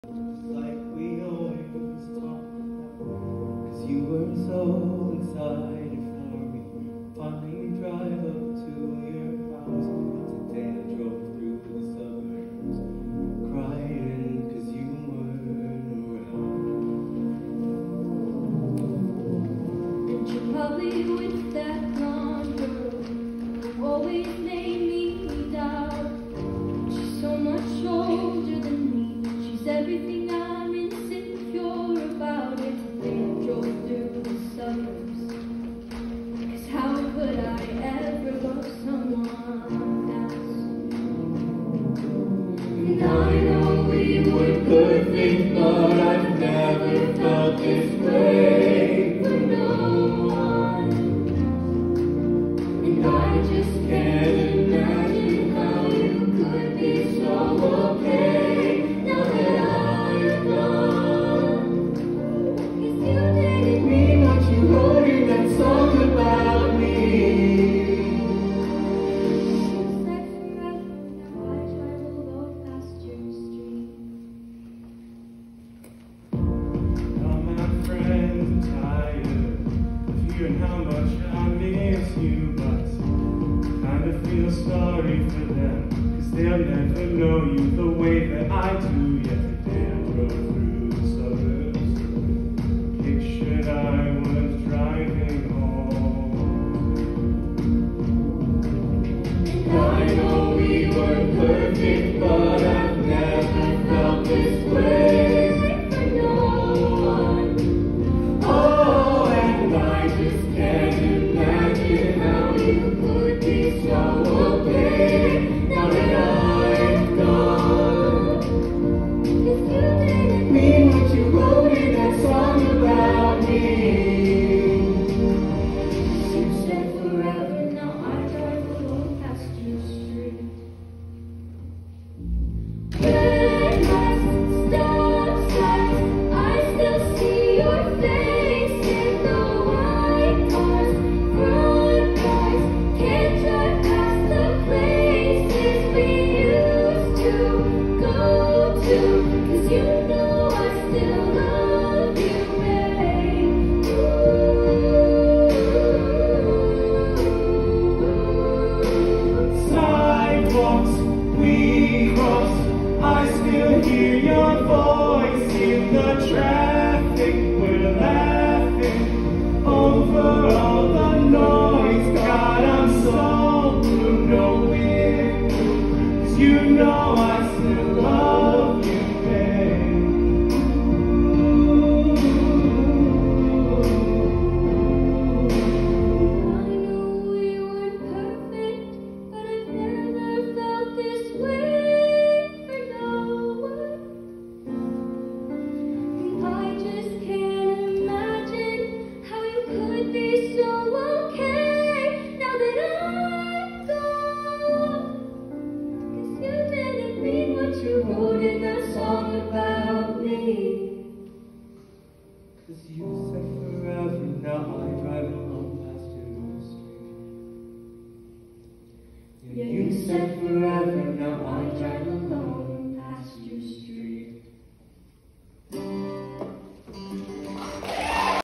Like we always talked about, 'cause you were so excited for me. Finally drive up to your house, but today I drove through the suburbs, crying 'cause you weren't around. And you're probably with that blonde girl who always made me doubt. She's so much older than me. She's everything I'm insecure about. If they drove through the suburbs, 'cause how could I ever love someone else? And I know we were perfect, but I've never felt this way for no one. And I just can't imagine how you could be so okay now that I'm gone. 'Cause you didn't mean what you wrote in that song about me. Seems like forever now I drive alone past your street. All my friends are tired of hearing how much I miss you, but I kind of feel sorry for them, 'cause they'll never know you the way that I do. Yesterday I drove through the suburbs, pictured I was driving home. And I know we were perfect, but I've never felt this way for no one. Oh, and I just can't imagine how you could be so okay now that I'm gone. 'Cause you didn't mean what you wrote in that song about me. Seems like forever now I drive alone past your street. Red lights, stop signs, I still see your face in the white cars, front cars. Can't drive past the places we used to go to, 'cause you know I still love you, babe. Sidewalks we cross, I still hear your voice in the traffic. We're laughing over all the noise. God, I'm so blue, no wind, 'cause you know I still love you, babe. I know we weren't perfect, but I've never felt this way for no one. And I just can't imagine how you could be so okay now that I'm gone. 'Cause you didn't mean what you wrote in that song about me.